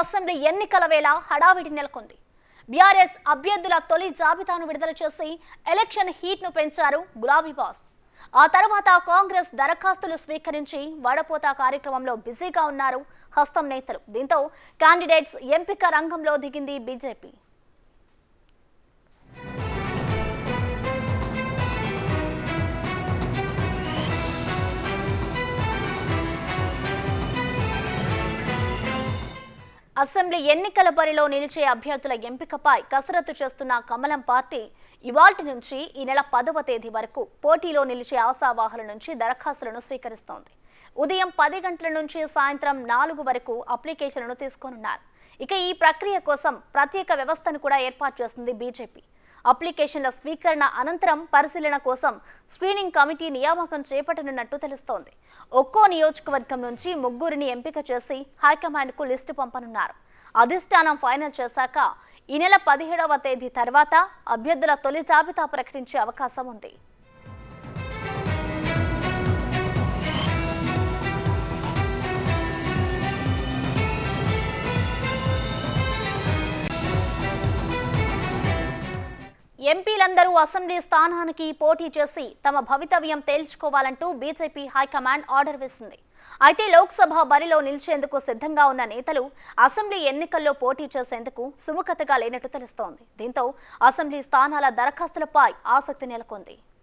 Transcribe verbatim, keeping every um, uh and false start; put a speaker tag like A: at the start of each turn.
A: Assembly ఎన్నికల వేళ హడావిడి నెలకొంది. బీఆర్ఎస్ అభ్యర్థుల తొలి జాబితాను విడుదల చేసి ఎలక్షన్ హీట్ ను పెంచారు గులాబీ బాస్. ఆ తర్వాత కాంగ్రెస్ దరఖాస్తులు స్వీకరించి వడపోత కార్యక్రమంలో బిజీగా ఉన్నారు హస్తం నేతలు. దీంతో క్యాండిడేట్స్ ఎంపిక రంగంలో దిగింది బీజేపీ. అసెంబ్లీ ఎన్నికల బరిలో నిలిచే అభ్యర్థుల ఎంపికపై కసరత్తు చేస్తున్న కమలం పార్టీ ఇవాల్టి నుంచి ఈ నెల పదవ తేదీ వరకు పోటీలో నిలిచే ఆశావాహుల నుంచి దరఖాస్తులను స్వీకరిస్తోంది. ఉదయం పది గంటల నుంచి సాయంత్రం నాలుగు వరకు అప్లికేషన్లను తీసుకోనున్నారు. ఇక ఈ ప్రక్రియ కోసం ప్రత్యేక వ్యవస్థను కూడా ఏర్పాటు చేస్తుంది బీజేపీ. అప్లికేషన్ల స్వీకరణ అనంతరం పరిశీలన కోసం స్క్రీనింగ్ కమిటీ నియామకం చేపట్టనున్నట్టు తెలుస్తోంది. ఒక్కో నియోజకవర్గం నుంచి ముగ్గురిని ఎంపిక చేసి హైకమాండ్కు లిస్టు పంపనున్నారు. అధిష్టానం ఫైనల్ చేశాక ఈ నెల పదిహేడవ తేదీ తర్వాత అభ్యర్థుల తొలి జాబితా ప్రకటించే అవకాశం ఉంది. ఎంపీలందరూ అసెంబ్లీ స్థానానికి పోటీ చేసి తమ భవితవ్యం తేల్చుకోవాలంటూ బీజేపీ హైకమాండ్ ఆర్డర్ వేసింది. అయితే లోక్సభ బరిలో నిలిచేందుకు సిద్ధంగా ఉన్న నేతలు అసెంబ్లీ ఎన్నికల్లో పోటీ చేసేందుకు సుముఖతగా లేనట్టు తెలుస్తోంది. దీంతో అసెంబ్లీ స్థానాల దరఖాస్తులపై ఆసక్తి నెలకొంది.